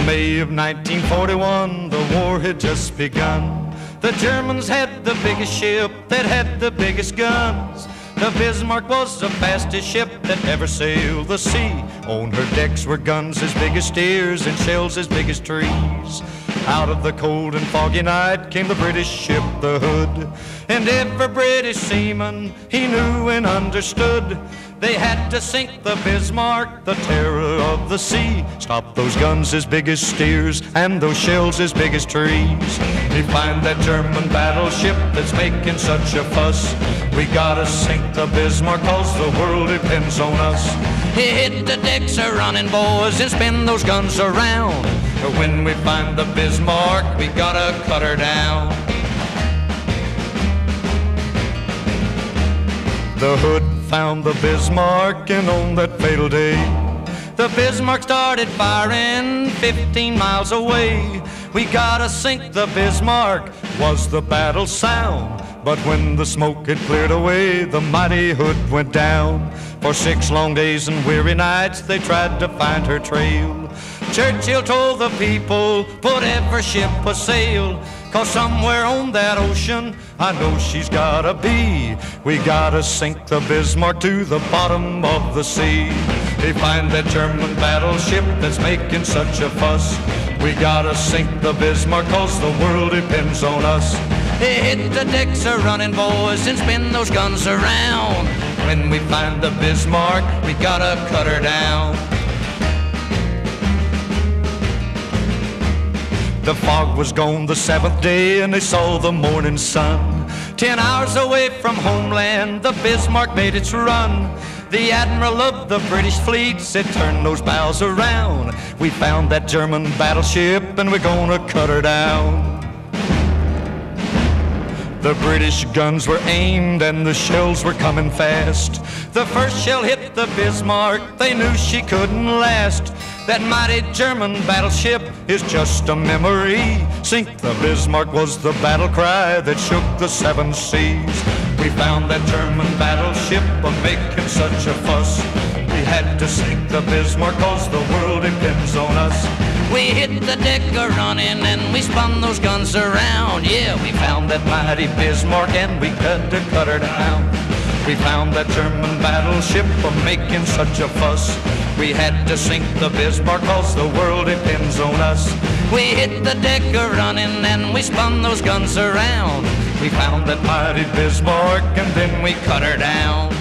May of 1941, the war had just begun. The Germans had the biggest ship that had the biggest guns. The Bismarck was the fastest ship that ever sailed the sea. On her decks were guns as big as steers and shells as big as trees. Out of the cold and foggy night came the British ship, the Hood. And every British seaman, he knew and understood, they had to sink the Bismarck, the terror of the sea. Stop those guns as big as steers and those shells as big as trees. We find that German battleship that's making such a fuss. We gotta sink the Bismarck 'cause the world depends on us. Hit the decks a-running, boys, and spin those guns around. When we find the Bismarck, we gotta cut her down. The Hood found the Bismarck, and on that fatal day, the Bismarck started firing 15 miles away. We gotta sink the Bismarck, was the battle sound. But when the smoke had cleared away, the mighty Hood went down. For 6 long days and weary nights, they tried to find her trail. Churchill told the people, put every ship a sail, 'cause somewhere on that ocean, I know she's gotta be. We gotta sink the Bismarck to the bottom of the sea. They find that German battleship that's making such a fuss. We gotta sink the Bismarck 'cause the world depends on us. Hit the decks a-running, boys, and spin those guns around. When we find the Bismarck, we gotta cut her down. The fog was gone the 7th day, and they saw the morning sun. 10 hours away from homeland, the Bismarck made its run. The admiral of the British fleet said, turn those bows around. We found that German battleship, and we're gonna cut her down. The British guns were aimed and the shells were coming fast. The first shell hit the Bismarck, they knew she couldn't last. That mighty German battleship is just a memory. Sink the Bismarck was the battle cry that shook the 7 seas. We found that German battleship making such a fuss. We had to sink the Bismarck 'cause the world depends on us. We hit the deck a-running and we spun those guns around. Yeah, we found that mighty Bismarck and we had to cut her down. We found that German battleship making such a fuss. We had to sink the Bismarck 'cause the world depends on us. We hit the deck a-running and we spun those guns around. We found that mighty Bismarck and then we cut her down.